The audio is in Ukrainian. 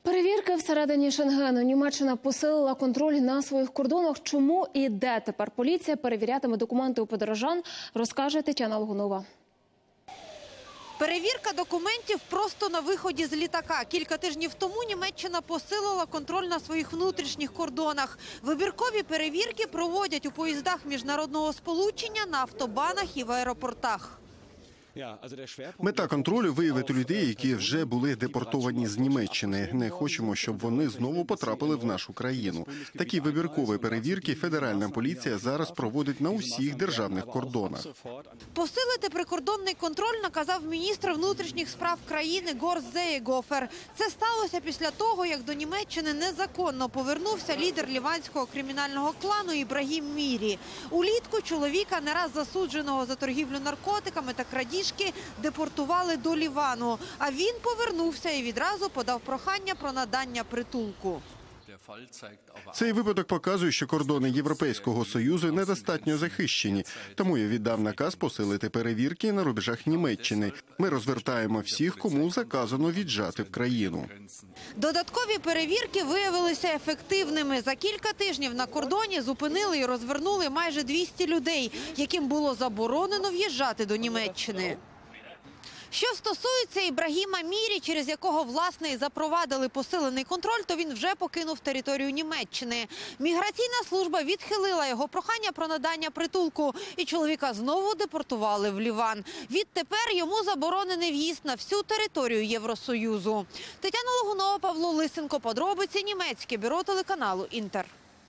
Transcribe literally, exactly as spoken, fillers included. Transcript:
Перевірки всередині Шенгену. Німеччина посилила контроль на своїх кордонах. Чому і де тепер поліція перевірятиме документи у подорожан, розкаже Тетяна Логунова. Перевірка документів просто на виході з літака. Кілька тижнів тому Німеччина посилила контроль на своїх внутрішніх кордонах. Вибіркові перевірки проводять у поїздах міжнародного сполучення, на автобанах і в аеропортах. Мета контролю – виявити людей, які вже були депортовані з Німеччини. Не хочемо, щоб вони знову потрапили в нашу країну. Такі вибіркові перевірки федеральна поліція зараз проводить на усіх державних кордонах. Посилити прикордонний контроль наказав міністр внутрішніх справ країни Горст Зеєгофер. Це сталося після того, як до Німеччини незаконно повернувся лідер ліванського кримінального клану Ібрагім Мірі. Улітку чоловіка, не раз засудженого за торгівлю наркотиками та крадіжки, депортували до Лівану. А він повернувся і відразу подав прохання про надання притулку. Цей випадок показує, що кордони Європейського Союзу недостатньо захищені. Тому я віддав наказ посилити перевірки на рубежах Німеччини. Ми розвертаємо всіх, кому заказано віджати в країну. Додаткові перевірки виявилися ефективними. За кілька тижнів на кордоні зупинили і розвернули майже двісті людей, яким було заборонено в'їжджати до Німеччини. Що стосується Ібрагіма Мірі, через якого, власне, і запровадили посилений контроль, то він вже покинув територію Німеччини. Міграційна служба відхилила його прохання про надання притулку, і чоловіка знову депортували в Ліван. Відтепер йому заборонений в'їзд на всю територію Євросоюзу. Тетяна Логунова, Павло Лисенко. Подробиці. Німецьке бюро телеканалу «Інтер».